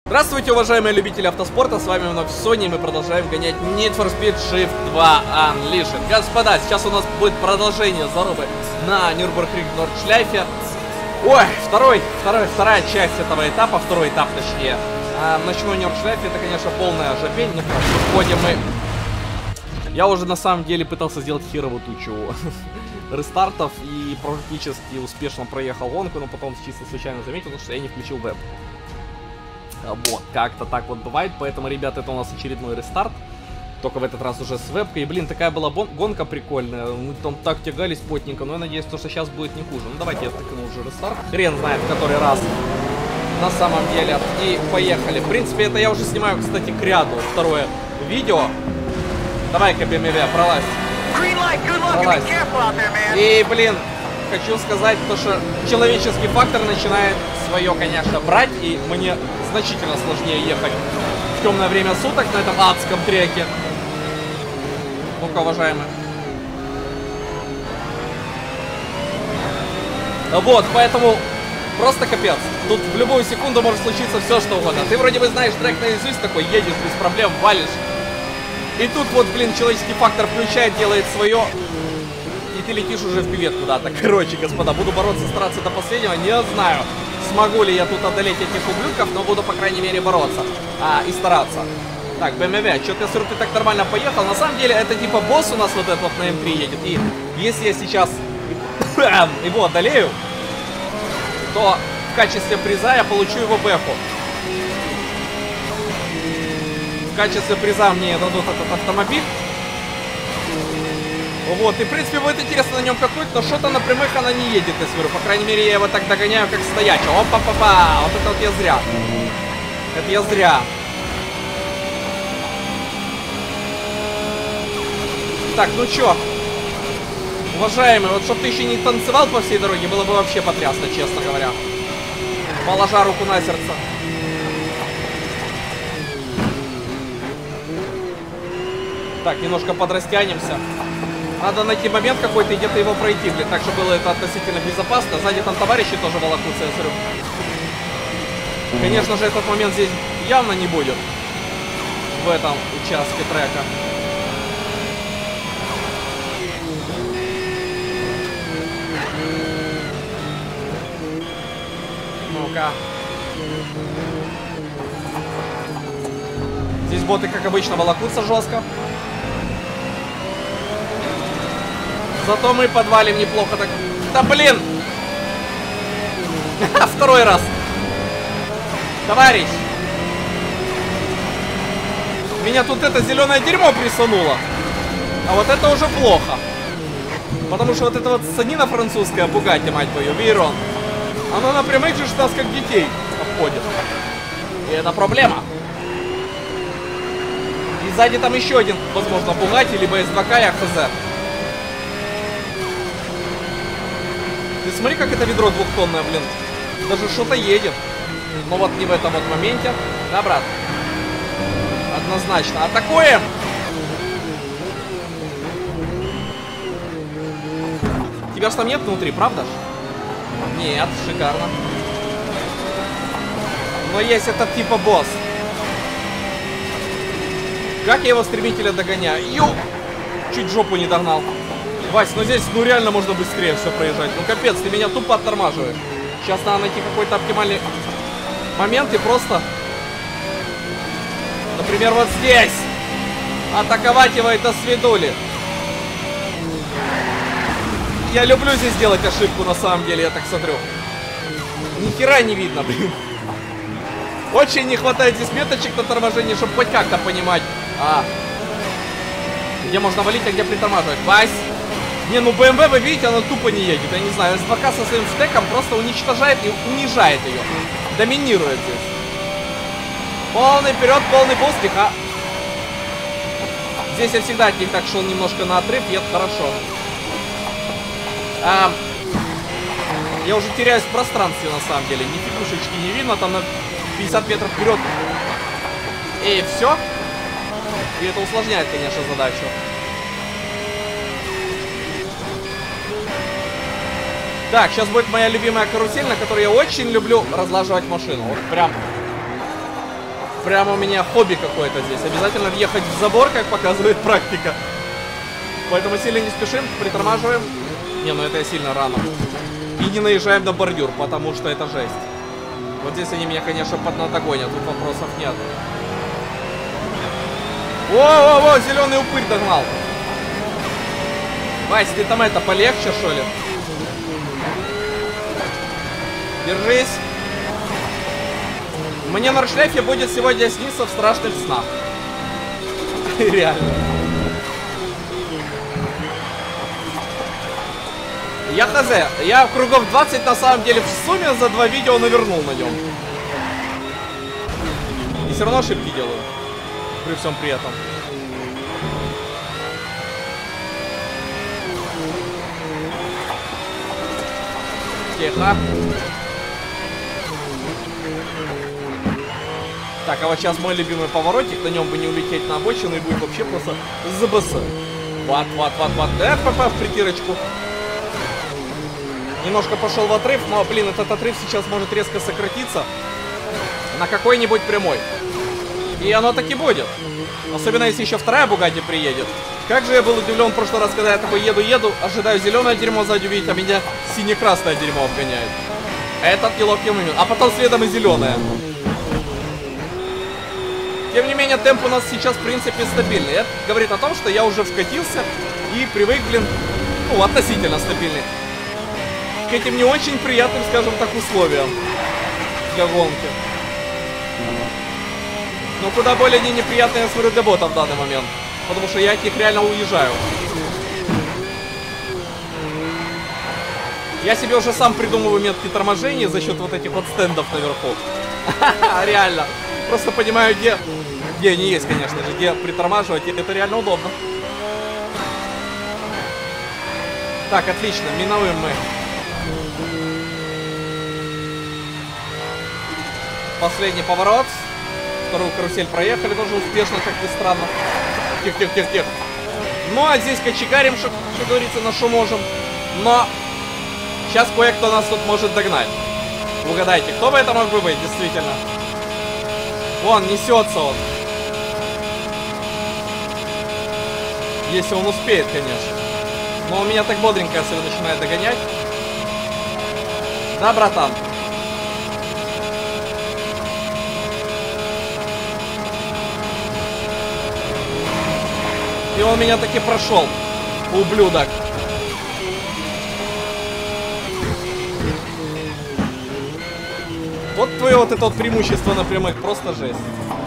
Здравствуйте, уважаемые любители автоспорта, с вами вновь Sony, и мы продолжаем гонять Need for Speed Shift 2 Unleashed. Господа, сейчас у нас будет продолжение зарубы на Нюрбургринг Нордшляйфе. Ой, вторая часть этого этапа, второй этап точнее. Ночной Нордшляйфе, это, конечно, полная жопень, но выходим мы. Я уже на самом деле пытался сделать херовую тучу рестартов и практически успешно проехал гонку, но потом чисто случайно заметил, что я не включил веб. Вот, как-то так вот бывает, поэтому, ребят, это у нас очередной рестарт, только в этот раз уже с вебкой. И, блин, такая была гонка прикольная, мы там так тягались плотненько, но я надеюсь, что сейчас будет не хуже. Ну, давайте я втыкну уже рестарт, хрен знает, в который раз, на самом деле, и поехали. В принципе, это я уже снимаю, кстати, к ряду второе видео. Давай-ка, BMW, пролазь. Пролазь. И, блин, хочу сказать, то, что человеческий фактор начинает свое, конечно, брать, и мне значительно сложнее ехать в темное время суток на этом адском треке. Ну-ка, уважаемые. Вот, поэтому просто капец. Тут в любую секунду может случиться все, что угодно. Ты вроде бы знаешь трек наизусть, такой едешь без проблем, валишь. И тут вот, блин, человеческий фактор включает, делает свое. И ты летишь уже в пивет куда-то. Короче, господа, буду бороться, стараться до последнего. Не знаю, смогу ли я тут одолеть этих ублюдков, но буду, по крайней мере, бороться и стараться. Так, BMW, что-то я смотрю, ты так нормально поехал. На самом деле, это типа босс у нас вот этот вот на М3 едет. И если я сейчас его одолею, то в качестве приза я получу его бэху. В качестве приза мне дадут этот автомобиль. Вот, и в принципе будет интересно на нем какой-то, но что-то на прямых она не едет, я смотрю. По крайней мере, я его так догоняю, как стоячего. Опа-па-па! Вот это вот я зря. Это я зря. Так, ну чё? Уважаемый, вот чтоб ты еще не танцевал по всей дороге, было бы вообще потрясно, честно говоря. Положа руку на сердце. Так, немножко подрастянемся. Надо найти момент какой-то и где-то его пройти, блин, так, чтобы было это относительно безопасно. Сзади там товарищи тоже волокутся, я смотрю. Конечно же, этот момент здесь явно не будет. В этом участке трека. Ну-ка. Здесь боты, как обычно, волокутся жестко. Зато мы подвалим неплохо так. Да блин! Второй раз. Товарищ! Меня тут это зеленое дерьмо присунуло. А вот это уже плохо. Потому что вот это вот санина французская, Бугатти, мать твою, Вейрон, она на прямых же нас как детей обходит. И это проблема. И сзади там еще один, возможно, Бугатти, либо S2K, я хз. Ты смотри, как это ведро двухтонное, блин. Даже что-то едет. Но вот не в этом вот моменте. Да, брат? Однозначно. Атакуем! Тебя же там нет внутри, правда ж? Нет, шикарно. Но есть этот типа босс. Как я его стремительно догоняю? Ю! Чуть жопу не догнал. Вась, ну здесь, ну реально можно быстрее все проезжать. Ну капец, ты меня тупо оттормаживаешь. Сейчас надо найти какой-то оптимальный момент и просто, например, вот здесь атаковать его и до свидули. Я люблю здесь делать ошибку, на самом деле, я так смотрю. Ни хера не видно, блин. Очень не хватает здесь меточек на торможении, чтобы хоть как-то понимать, где можно валить, а где притормаживать. Вась! Не, ну BMW, вы видите, она тупо не едет. Я не знаю, S2K со своим стеком просто уничтожает и унижает ее. Доминирует здесь. Полный вперед, полный буст, тихо. Здесь я всегда от них так шел немножко на отрыв, и это хорошо. Я уже теряюсь в пространстве, на самом деле. Ни фигушечки не видно, там на 50 метров вперед. И все. И это усложняет, конечно, задачу. Так, сейчас будет моя любимая карусель, на которой я очень люблю разлаживать машину. Вот прям Прямо у меня хобби какое-то здесь. Обязательно въехать в забор, как показывает практика. Поэтому сильно не спешим, притормаживаем. Не, ну это я сильно рано. И не наезжаем на бордюр, потому что это жесть. Вот здесь они меня, конечно, поднадогонят, тут вопросов нет. Во-во-во, зеленый упырь догнал. Вась, ты там это, полегче, что ли? Держись. Мне на Нордшляйфе будет сегодня сниться в страшных снах. Реально. Я хз. Я кругов 20 на самом деле в сумме за 2 видео навернул на нем. И все равно ошибки делаю. При всем при этом. Тихо. Так, а вот сейчас мой любимый поворотик, на нем бы не улететь на обочину и будет вообще просто ЗБС. Вот. Попав в притирочку. Немножко пошел в отрыв, но, блин, этот отрыв сейчас может резко сократиться на какой-нибудь прямой. И оно так и будет. Особенно, если еще вторая Бугатти приедет. Как же я был удивлен в прошлый раз, когда я такой еду, ожидаю зеленое дерьмо сзади увидеть, а меня сине-красное дерьмо обгоняет. Этот неловкий момент. А потом следом и зеленое. Тем не менее, темп у нас сейчас, в принципе, стабильный. Это говорит о том, что я уже вкатился и привык, блин, ну, относительно стабильный. К этим не очень приятным, скажем так, условиям для гонки. Но куда более неприятные, я смотрю, для ботов в данный момент. Потому что я от них реально уезжаю. Я себе уже сам придумываю метки торможения за счет вот этих вот стендов наверху. Реально. Просто понимаю, где они есть, конечно же, где притормаживать, и это реально удобно. Так, отлично, минуем мы. Последний поворот. Вторую карусель проехали тоже успешно, как ни странно. Тихо. Ну, а здесь кочегарим, что говорится, на что можем. Но сейчас кое-кто нас тут может догнать. Угадайте, кто бы это мог бы быть, действительно. Вон, несется он. Если он успеет, конечно. Но он меня так бодренько особенно начинает догонять. Да, братан? И он меня таки прошел. Ублюдок. Вот твое вот это вот преимущество на прямых. Просто жесть.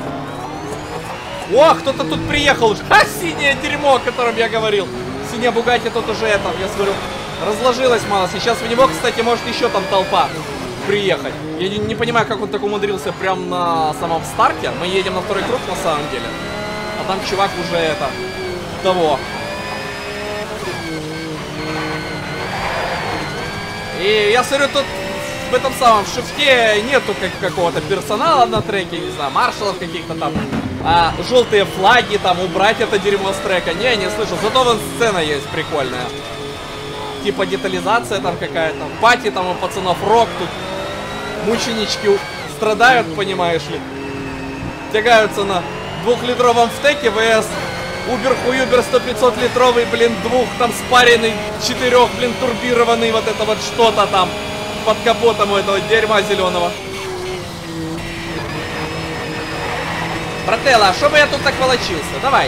О, кто-то тут приехал. А, синее дерьмо, о котором я говорил. Синяя Бугатти тут уже это, я смотрю, разложилась мало. Сейчас в него, кстати, может еще там толпа приехать. Я не понимаю, как он так умудрился прям на самом старте. Мы едем на второй круг на самом деле. А там чувак уже это... того. И я смотрю, тут в этом самом шифте нету какого-то персонала на треке, не знаю, маршалов каких-то там. А желтые флаги там, убрать это дерьмо с трека. Не слышу. Зато вон сцена есть прикольная. Типа детализация там какая-то. Пати там у пацанов, рок тут. Мученички страдают, понимаешь ли. Тягаются на 2-литровом втеке ВС. Убер-хуюбер 100-500 литровый, блин, двух там спаренный, 4, блин, турбированный, вот это вот что-то там под капотом у этого дерьма зеленого. Брателло, а что бы я тут так волочился? Давай.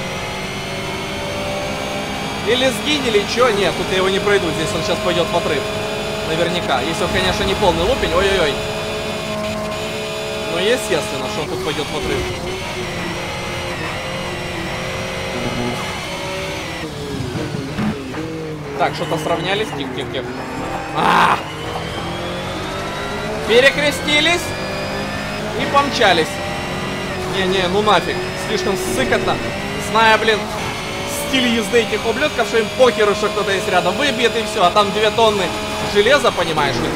Или сгинь, или чё? Нет, тут я его не пройду, здесь он сейчас пойдет в отрыв. Наверняка. Если он, конечно, не полный лупень. Ой-ой-ой. Ну, естественно, что он тут пойдет в отрыв. Так, что-то сравнялись. Тих. Перекрестились и помчались. Не, ну нафиг. Слишком сыкотно. Зная, блин, стиль езды этих ублюдков, что им похеру, что кто-то есть рядом. Выбьет и все. А там 2 тонны железа, понимаешь ли.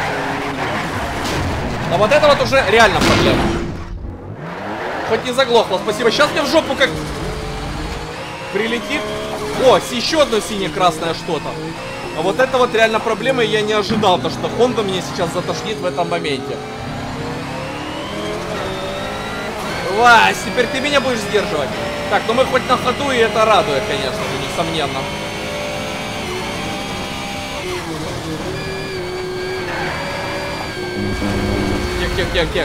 А вот это вот уже реально проблема. Хоть не заглохло. Спасибо. Сейчас мне в жопу как прилетит. О, еще одно сине-красное что-то. А вот это вот реально проблема, и я не ожидал, то что Honda мне сейчас затошнит в этом моменте. Класс, теперь ты меня будешь сдерживать. Так, ну мы хоть на ходу, и это радует, конечно же, несомненно. Тих.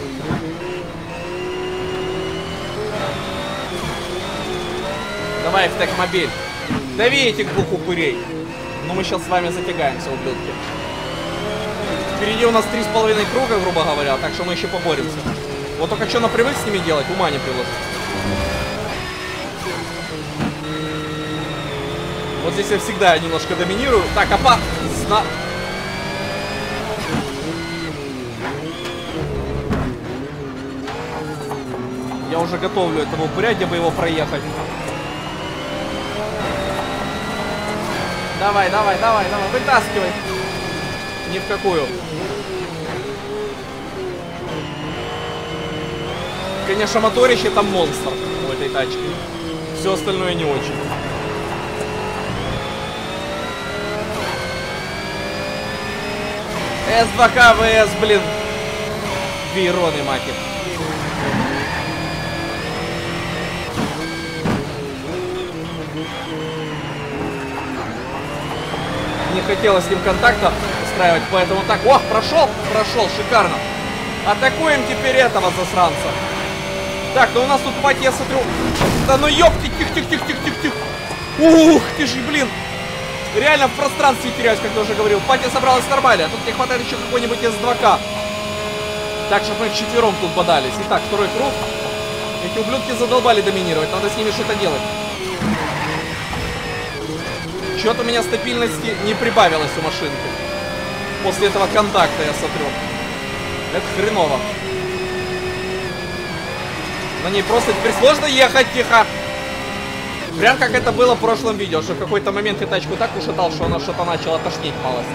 Давай в техмобиль. Дави этих двух упырей. Ну мы сейчас с вами затягаемся, ублюдки. Впереди у нас 3,5 круга, грубо говоря, так что мы еще поборемся. Вот только что напрямик с ними делать, ума не приложить. Вот здесь я всегда немножко доминирую. Так, опасно. Я уже готовлю этого упыря, где бы его проехать. Давай, вытаскивай. Ни в какую. Конечно, моторище там монстр в этой тачке. Все остальное не очень. С2К ВС, блин. Вейроны, маки. Не хотелось с ним контакта устраивать, поэтому так. Ох, прошел, шикарно. Атакуем теперь этого засранца. Так, ну у нас тут пати, я смотрю. Да ну ёпти, тихо. Ух ты ж, блин. Реально в пространстве теряюсь, как я уже говорил. Пати собралась нормально, тут не хватает еще какой-нибудь С2К. Так, чтобы мы вчетвером тут бодались. Итак, второй круг. Эти ублюдки задолбали доминировать, надо с ними что-то делать. Что-то у меня стабильности не прибавилось у машинки. После этого контакта, я смотрю. Это хреново. На ней просто теперь сложно ехать, тихо. Прям как это было в прошлом видео, что в какой-то момент я тачку так ушатал, что она что-то начала тошнить малость.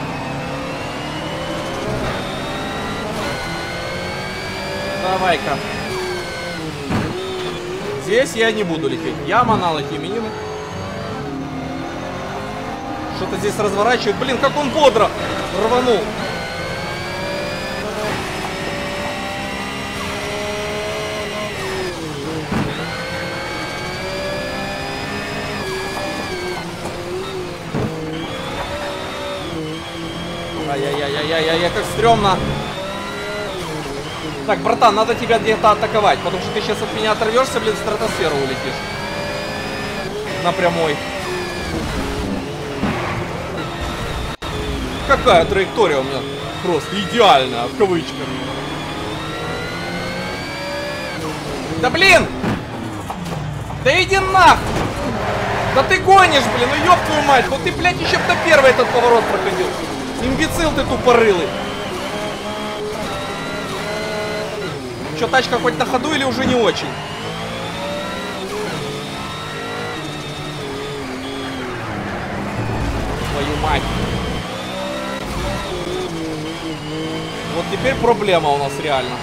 Давай-ка. Здесь я не буду лететь. Я манал эти минины. Что-то здесь разворачивает. Блин, как он бодро рванул. Ай-яй-яй-яй-яй-яй, как стрёмно. Так, братан, надо тебя где-то атаковать, потому что ты сейчас от меня оторвешься, блин, в стратосферу улетишь. Напрямой. Какая траектория у меня просто идеальная, в кавычках. Да блин! Да иди нах! Да ты гонишь, блин, ну ёб твою мать! Вот ты, блядь, еще бы на первый этот поворот проходил. Имбецил ты тупорылый. Че, тачка хоть на ходу или уже не очень? Твою мать. Вот теперь проблема у нас реально.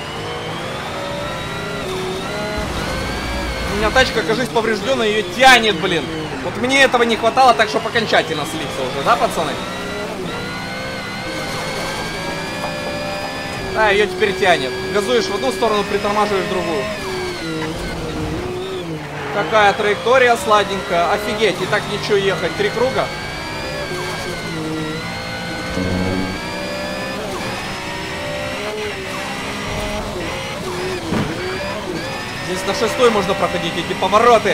У меня тачка, кажется, поврежденная, ее тянет, блин. Вот мне этого не хватало, так чтобы окончательно слиться уже, да, пацаны? А, ее теперь тянет. Газуешь в одну сторону, притормаживаешь в другую. Какая траектория сладенькая. Офигеть, и так ничего ехать. 3 круга. Здесь на 6-й можно проходить эти повороты.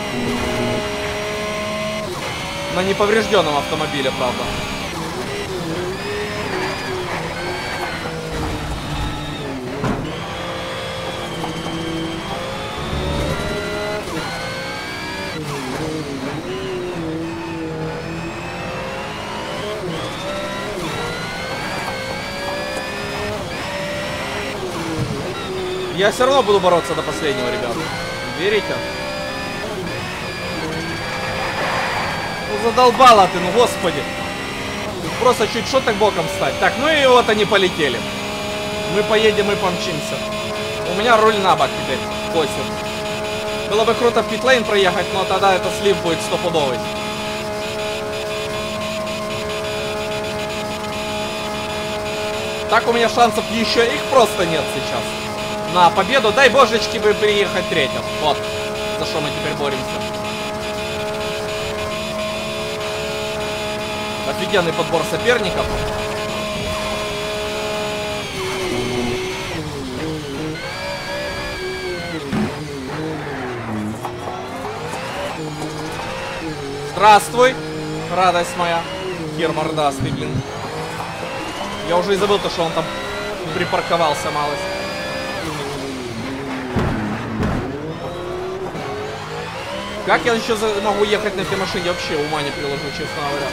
На неповрежденном автомобиле, правда. Я все равно буду бороться до последнего, ребят. Верите? Ну задолбала ты, ну господи. Просто чуть что так боком стать. Так, ну и вот они полетели. Мы поедем и помчимся. У меня руль на бок теперь косит. Было бы круто в питлейн проехать, но тогда это слив будет стопудовый. Так у меня шансов еще их просто нет сейчас. на победу. Дай божечки бы приехать третьим. Вот, за что мы теперь боремся. Офигенный подбор соперников. Здравствуй, радость моя. Хер мордастый, блин. Я уже и забыл то, что он там припарковался малость. Как я еще могу ехать на этой машине? Вообще ума не приложу, честно говоря.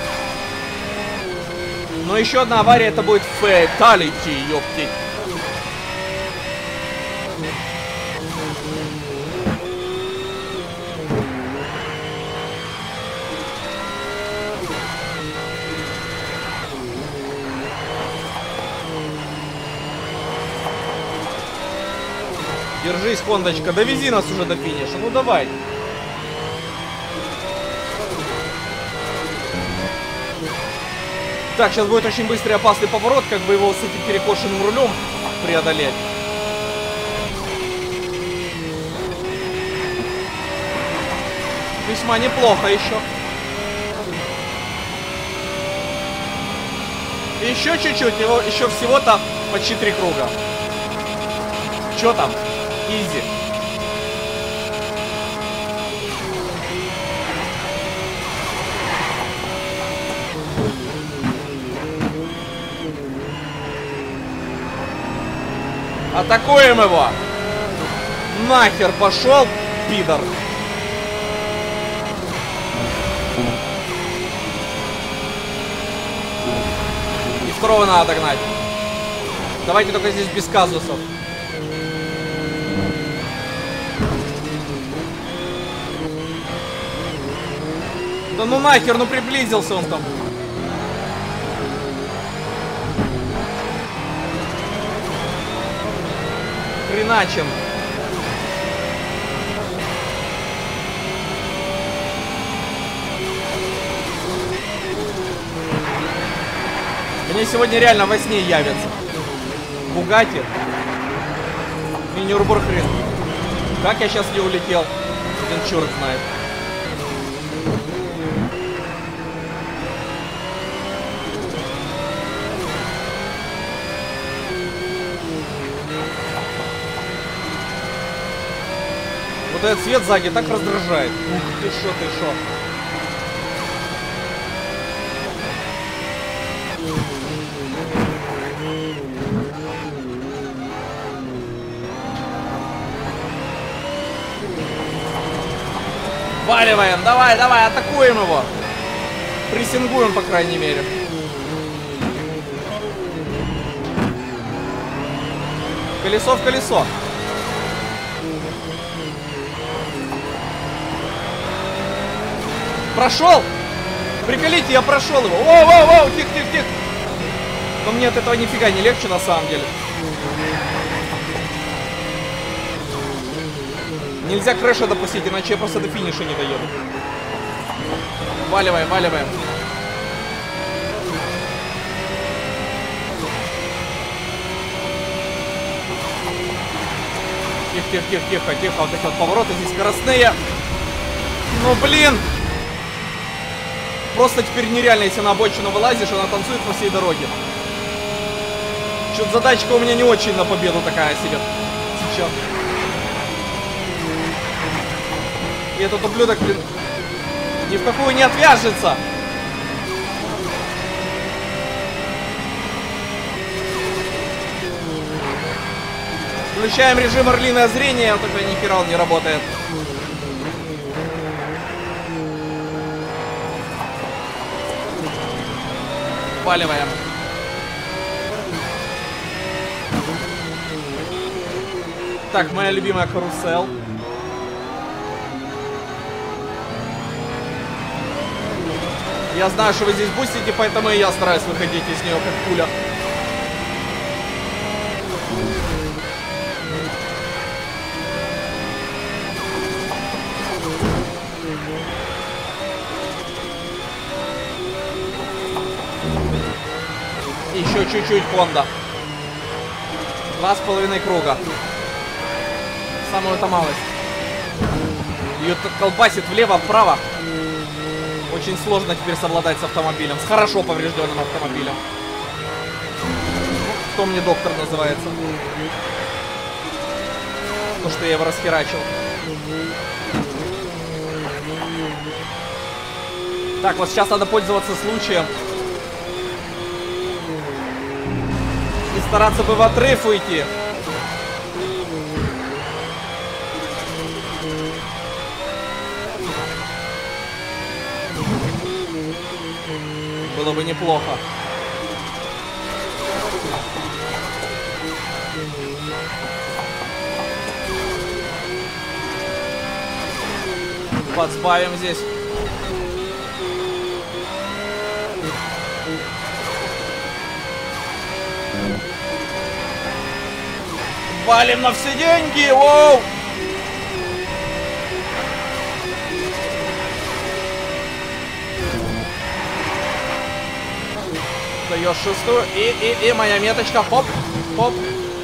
Но еще одна авария, это будет фэталити, ёптить. Держись, Хондочка, довези нас уже до финиша, ну давай. Так, сейчас будет очень быстрый опасный поворот, как бы его с этим перекошенным рулем преодолеть. Весьма неплохо еще. Еще чуть-чуть, еще всего-то почти 3 круга. Че там? Изи. Атакуем его! Нахер пошел, пидор! И второго надо догнать. Давайте только здесь без казусов. Да ну нахер, ну приблизился он там. Хреначим. Мне сегодня реально во сне явится Бугатти и Нюрбургринг. Как я сейчас не улетел? Один черт знает. Вот этот свет сзади так раздражает. Ух, ты шо, ты шо. Валиваем, давай, давай, атакуем его. Прессингуем, по крайней мере. Колесо в колесо. Прошел! Приколите, я прошел его. Воу, тихо. Но мне от этого нифига не легче на самом деле. Нельзя крэша допустить, иначе я просто до финиша не доеду. Валиваем. Тихо. Вот эти вот повороты здесь скоростные. Ну блин! Просто теперь нереально, если на обочину вылазишь, она танцует по всей дороге. Что-то задачка у меня не очень на победу такая себе. Сейчас. И этот ублюдок, блин, ни в какую не отвяжется. Включаем режим орлиное зрение, только ни хера он не работает. Валиваем. Так, моя любимая карусель. Я знаю, что вы здесь бустите, поэтому и я стараюсь выходить из нее как пуля. Еще чуть-чуть, Honda. 2,5 круга. Самую-то малость. Ее колбасит влево-вправо. Очень сложно теперь совладать с автомобилем. С хорошо поврежденным автомобилем. Кто мне доктор называется? То, что я его расхерачил. Так, вот сейчас надо пользоваться случаем. И стараться бы в отрыв уйти. Было бы неплохо. Подсбавим здесь. Валим на все деньги! Воу! Даешь шестую. И моя меточка. Хоп, хоп.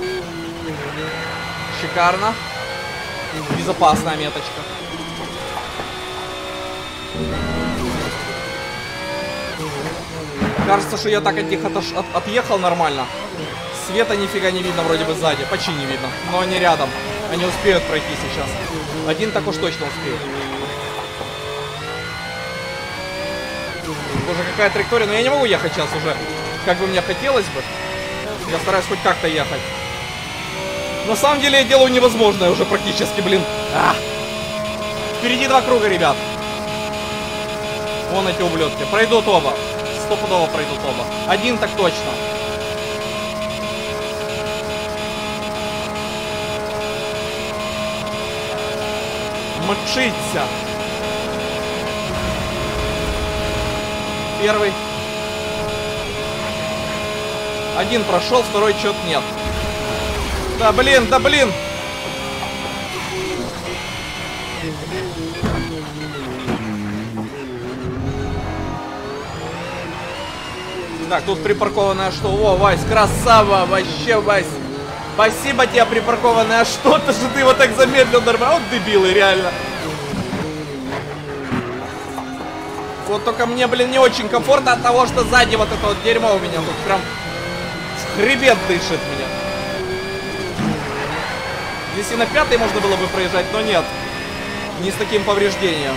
Шикарно. Безопасная меточка. Кажется, что я так от них отъехал нормально. Света нифига не видно вроде бы сзади. Почти не видно. Но они рядом. Они успеют пройти сейчас. Один так уж точно успеет. Боже, какая траектория. Но я не могу ехать сейчас уже, как бы мне хотелось бы. Я стараюсь хоть как-то ехать. На самом деле я делаю невозможное уже практически, блин. Впереди 2 круга, ребят. Вон эти ублюдки. Пройдут оба. Стопудово пройдут оба. Один так точно. Мчиться. Первый. Один прошел, второй чё-то нет. Да блин, да блин. Так, тут припаркованное что? О, Вась, красава, вообще, Вась. Спасибо тебе, припаркованное что-то, что ты его так замедлил нормально. Вот дебилы, реально. Вот только мне, блин, не очень комфортно от того, что сзади вот это вот дерьмо у меня тут прям хребет дышит меня. Здесь и на 5-й можно было бы проезжать, но нет. Не с таким повреждением.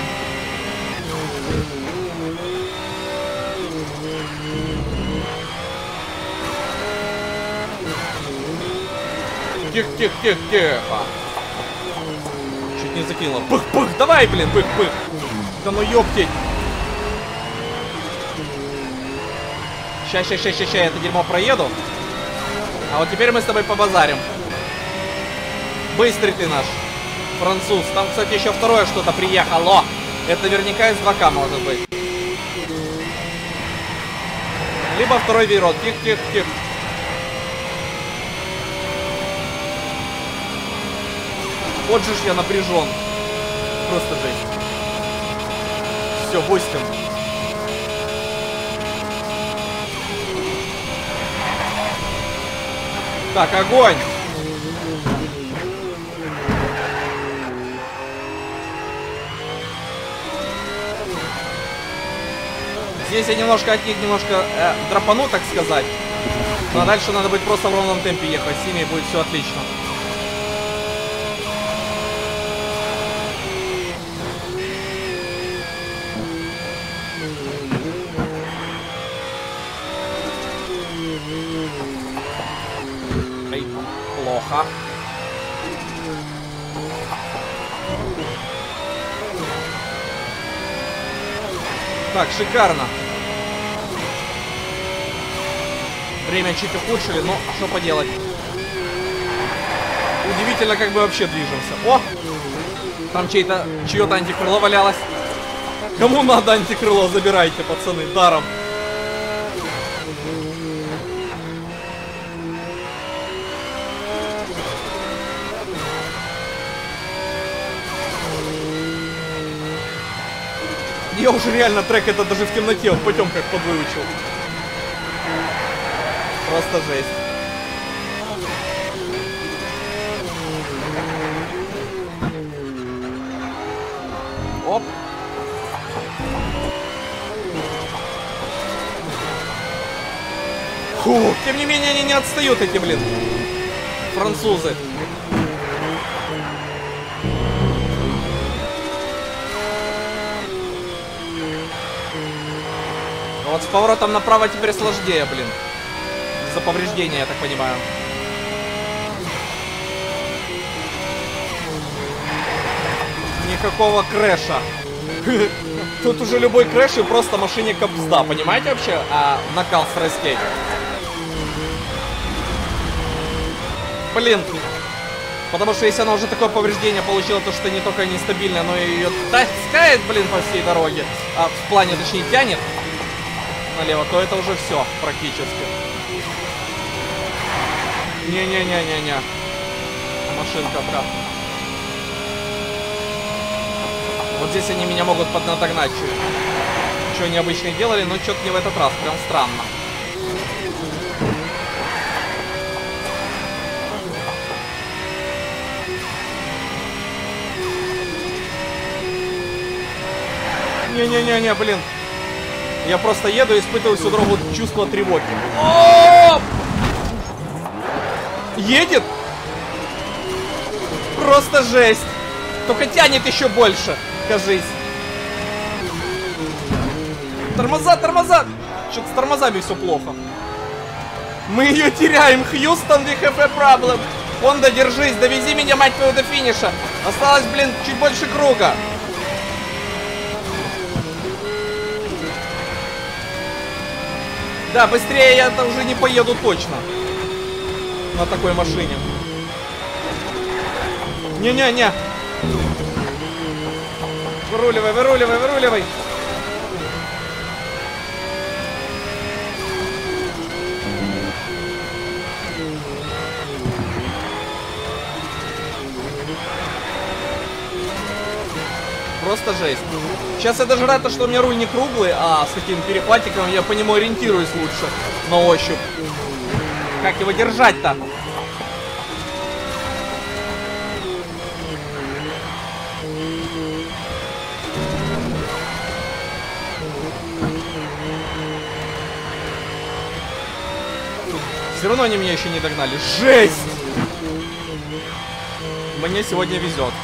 Тихо. Чуть не закинула. Пых-пых, давай, блин, пых-пых. Да ну ёптень. Ща, я это дерьмо проеду. А вот теперь мы с тобой побазарим. Быстрый ты наш француз. Там, кстати, еще второе что-то приехало. Это наверняка из 2К может быть. Либо второй вирот. Тихо. Вот же ж я напряжен. Просто жесть. Все, 8. Так, огонь! Здесь я немножко от них драпану, так сказать. Но дальше надо будет просто в ровном темпе ехать. С ними будет все отлично. Плохо. Так, шикарно. Время чуть ухудшили, но что поделать. Удивительно, как бы вообще движемся. О! Там чье-то антикрыло валялось. Кому надо антикрыло, забирайте, пацаны, даром. Я уже реально трек это даже в темноте в потемках подвыучил. Просто жесть. Оп. Фу, тем не менее, они не отстают, эти, блин, французы. Вот с поворотом направо теперь сложнее, блин. Из-за повреждения, я так понимаю. Никакого крэша. Тут уже любой крэш и просто машине капсда. Понимаете вообще накал страстей? Блин. Потому что если она уже такое повреждение получила, то что не только нестабильная, но и ее таскает, блин, по всей дороге. В плане, точнее, тянет налево, то это уже все практически. Не-не-не-не-не. Машинка, брат. Вот здесь они меня могут поднадогнать чуть. Что они обычно делали, но что-то не в этот раз. Прям странно. Не-не-не-не, блин. Я просто еду и испытываю всю дорогу чувство тревоги. О! Едет? Просто жесть. Только тянет еще больше, кажись. Тормоза, тормоза. Что-то с тормозами все плохо. Мы ее теряем. Хьюстон, we have a problem. Хонда, держись, довези меня, мать твою, до финиша. Осталось, блин, чуть больше круга. Да, быстрее я-то уже не поеду точно. На такой машине. Не-не-не. Выруливай, выруливай, выруливай. Просто жесть. Сейчас я даже рад, что у меня руль не круглый, а с таким перехватиком я по нему ориентируюсь лучше на ощупь. Как его держать-то? Все равно они меня еще не догнали. Жесть! Мне сегодня везет.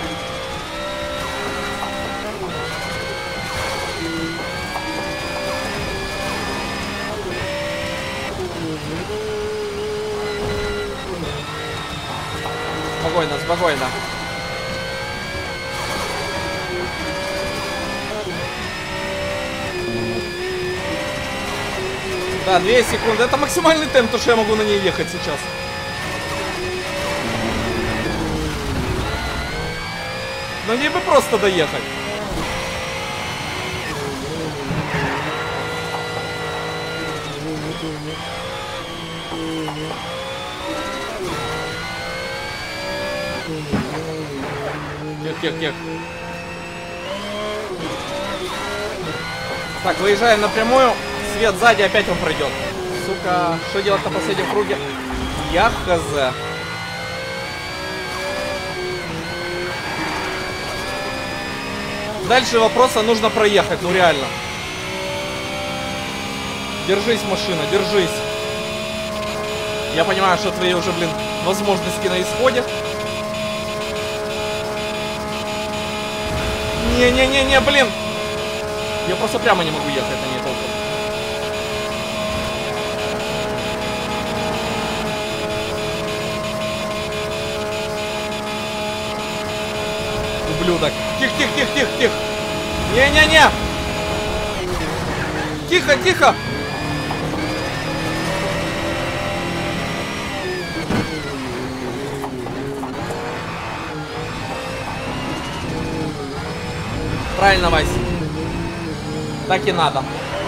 Спокойно, спокойно. Да, 2 секунды. Это максимальный темп, то что я могу на ней ехать сейчас. Но мне бы просто доехать. Тех. Так, выезжаем напрямую. Свет сзади, опять он пройдет. Сука, что делать на последнем круге? Я хз. Дальше вопроса нужно проехать, ну реально. Держись, машина, держись. Я понимаю, что твои уже, блин, возможности на исходе. Не-не-не-не, блин. Я просто прямо не могу ехать на ней толком. Ублюдок. Тихо. Не-не-не. Тихо. Правильно, Вась. Так и надо.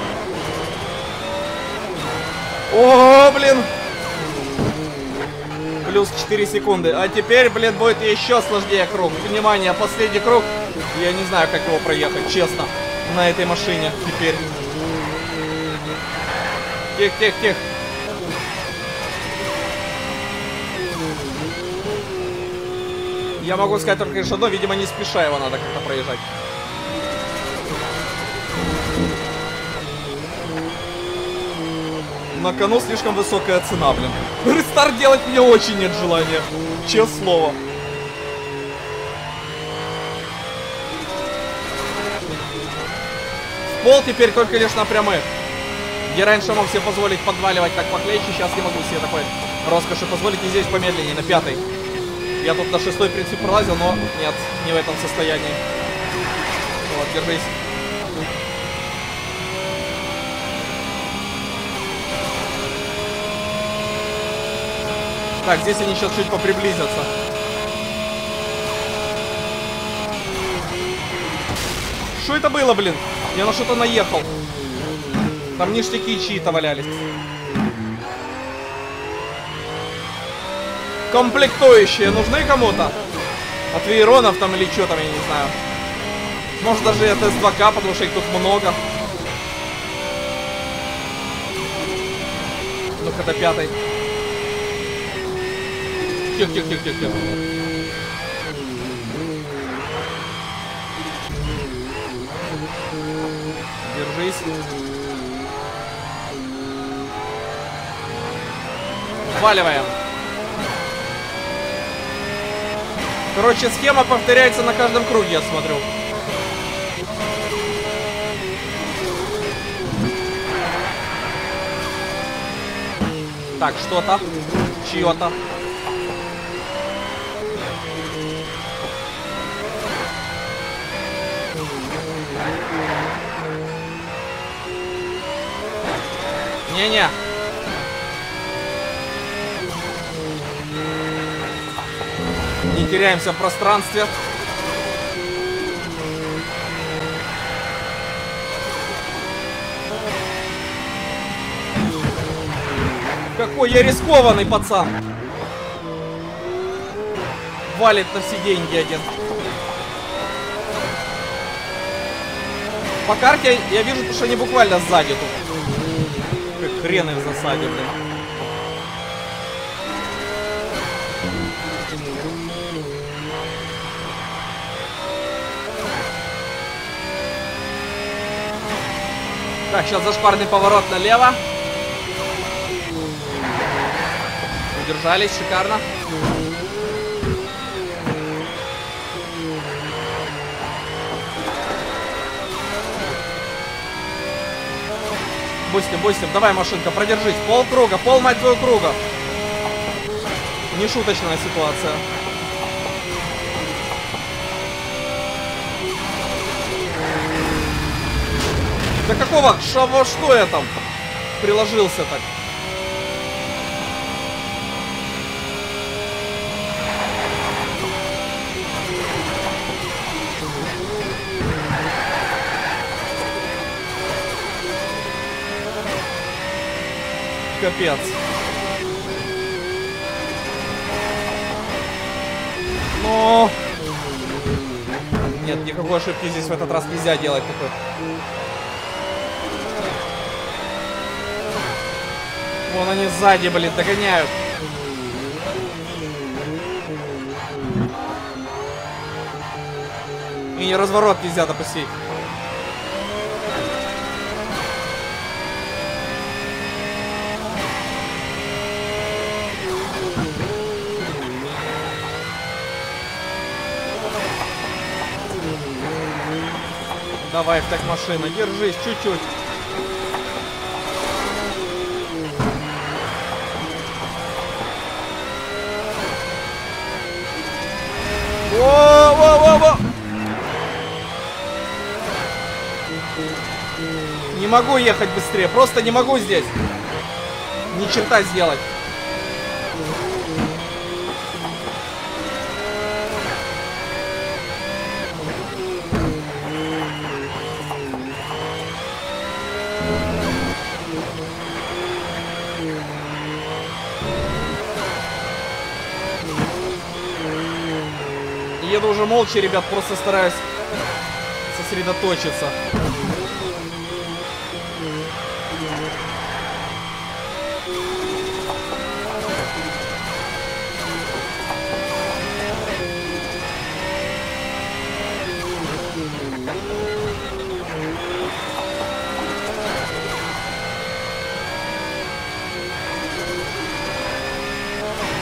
О, блин. Плюс 4 секунды. А теперь, блин, будет еще сложнее круг. Внимание, последний круг. Я не знаю, как его проехать, честно. На этой машине теперь. Тихо. Я могу сказать только лишь одно. Видимо, не спеша его надо как-то проезжать. На кону слишком высокая цена, блин. Рестарт делать мне очень нет желания. Честное слово. В пол теперь только лишь на прямых. Где раньше мог себе позволить подваливать так похлеще, сейчас не могу себе такой роскоши позволить. И здесь помедленнее, на 5-й. Я тут на 6-й, в принципе, пролазил, но нет, не в этом состоянии. Вот, держись. Так, здесь они сейчас чуть поприблизятся. Что это было, блин? Я на что-то наехал. Там ништяки чьи-то валялись. Комплектующие нужны кому-то? От вейронов там или что там, я не знаю. Может даже от С2К, потому что их тут много. Ну-ка до 5-й. Тихо. Держись. Валиваем. Короче, схема повторяется на каждом круге, я смотрю. Так, что-то. Чье-то. Не-не. Не теряемся в пространстве. Какой я рискованный пацан. Валит на все деньги один. По карте я вижу, что они буквально сзади тут. Как хрены в засаде, блин. Так, сейчас зашкварный поворот налево. Удержались, шикарно. Бустим, давай, машинка, продержись. Полкруга, мать твою круга. Не шуточная ситуация. Да какого? Что я там приложился так? Капец. Но... Нет, никакой ошибки здесь в этот раз нельзя делать такой. Вон они сзади, блин, догоняют. И не разворот нельзя допустить. Давай, так машина, держись, чуть-чуть. Во-во-во-во! Не могу ехать быстрее, просто не могу здесь ни черта сделать. Еду уже молча, ребят, просто стараюсь сосредоточиться.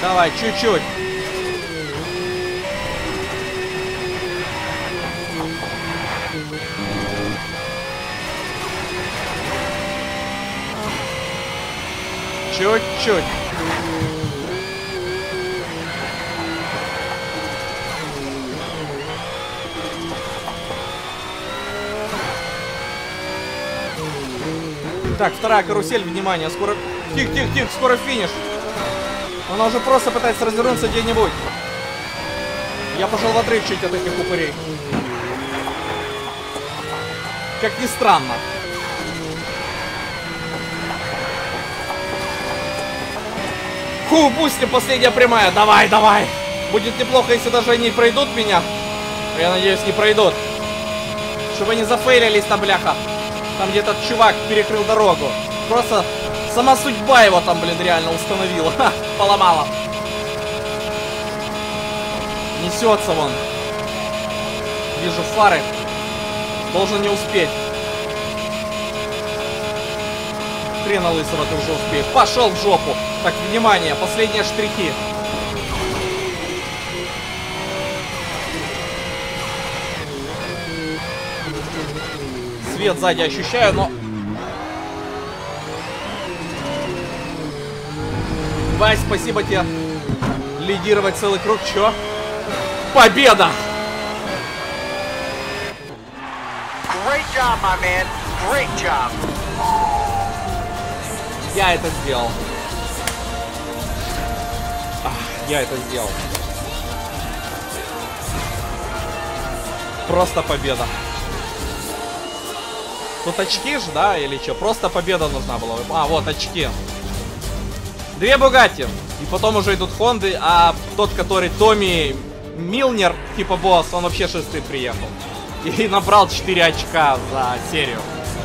Давай, чуть-чуть. Чуть-чуть. Так, вторая карусель, внимание, скоро... Тихо, скоро финиш. Она уже просто пытается развернуться где-нибудь. Я пошел в отрыв чуть от этих упырей. Как ни странно. Фу, пусть не последняя прямая. Давай, давай. Будет неплохо, если даже они пройдут меня. Я надеюсь, не пройдут. Чтобы они зафейлились там, бляха. Там где-то чувак перекрыл дорогу. Просто сама судьба его там, блин, реально установила. Ха, поломала. Несется вон. Вижу фары. Должен не успеть. Хрена лысого ты уже успеешь. Пошел в жопу. Так, внимание, последние штрихи. Свет сзади ощущаю, но... Вась, спасибо тебе. Лидировать целый круг. Чё? Победа! Great job, my man. Great job. Я это сделал. Я это сделал. Просто победа. Тут очки ж, да, или что? Просто победа нужна была. А, вот очки. 2 Бугатти. И потом уже идут Хонды, а тот, который Томми Милнер, типа босс, он вообще 6-й приехал. И набрал 4 очка за серию.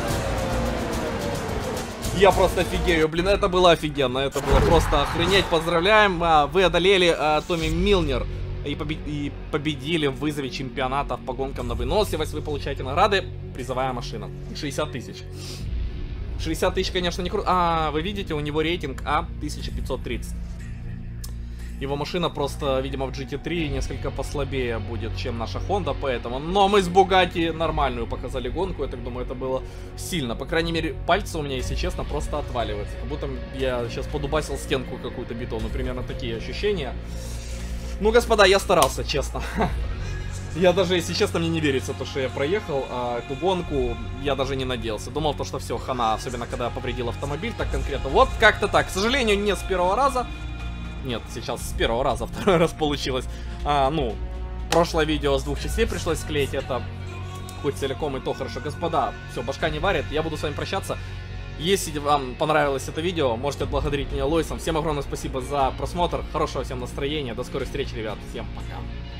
Я просто офигею. Блин, это было офигенно. Это было просто охренеть. Поздравляем. Вы одолели Томми Милнер. И победили в вызове чемпионата по гонкам на выносливость. Вы получаете награды. Призовая машина. 60 тысяч. 60 тысяч, конечно, не круто. А, вы видите, у него рейтинг А 1530. Его машина просто, видимо, в GT3 несколько послабее будет, чем наша Honda, поэтому... Но мы с Bugatti нормальную показали гонку, я так думаю, это было сильно. По крайней мере, пальцы у меня, если честно, просто отваливаются. Как будто я сейчас подубасил стенку какую-то бетонную, примерно такие ощущения. Ну, господа, я старался, честно. Я даже, если честно, мне не верится, то, что я проехал эту гонку, я даже не надеялся. Думал, то, что все, хана, особенно когда я повредил автомобиль, так конкретно. Вот как-то так. К сожалению, не с первого раза. Нет, сейчас с первого раза, второй раз получилось. Ну, прошлое видео с 2 частей пришлось склеить, это хоть целиком и то хорошо. Господа, все, башка не варит, я буду с вами прощаться. Если вам понравилось это видео, можете отблагодарить меня Лойсом. Всем огромное спасибо за просмотр, хорошего всем настроения, до скорой встречи, ребят, всем пока.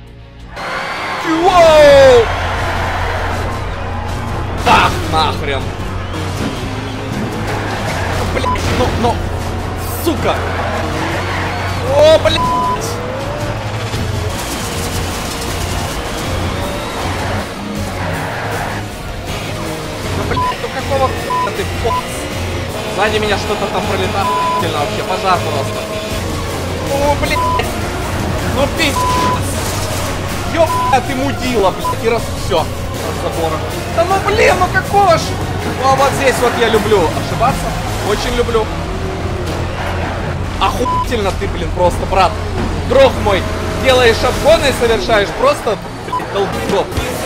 Воу! Ах, нахрен! Блять, ну, сука! О, блядь! Ну, блядь, ну какого хуя ты, фокс? Сзади меня что-то там пролетает. Вообще, пожар просто. О, блядь! Ну, пиздец! Ёпта, ты мудила, блядь, и раз все. От забора. Да ну, блин, ну какого ж? Ну, а вот здесь вот я люблю ошибаться. Очень люблю. Охуительно ты, блин, просто, брат. Друг мой, делаешь обгоны и совершаешь просто, блядь, долбоёб.